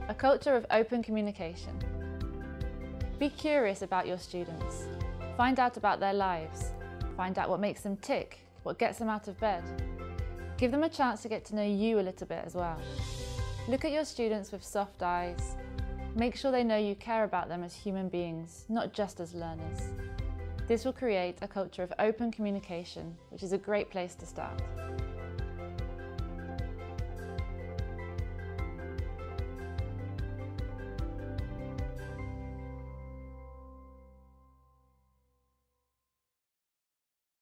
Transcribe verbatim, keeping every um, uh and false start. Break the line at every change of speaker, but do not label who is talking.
A culture of open communication. Be curious about your students. Find out about their lives. Find out what makes them tick, what gets them out of bed. Give them a chance to get to know you a little bit as well. Look at your students with soft eyes. Make sure they know you care about them as human beings, not just as learners. This will create a culture of open communication, which is a great place to start.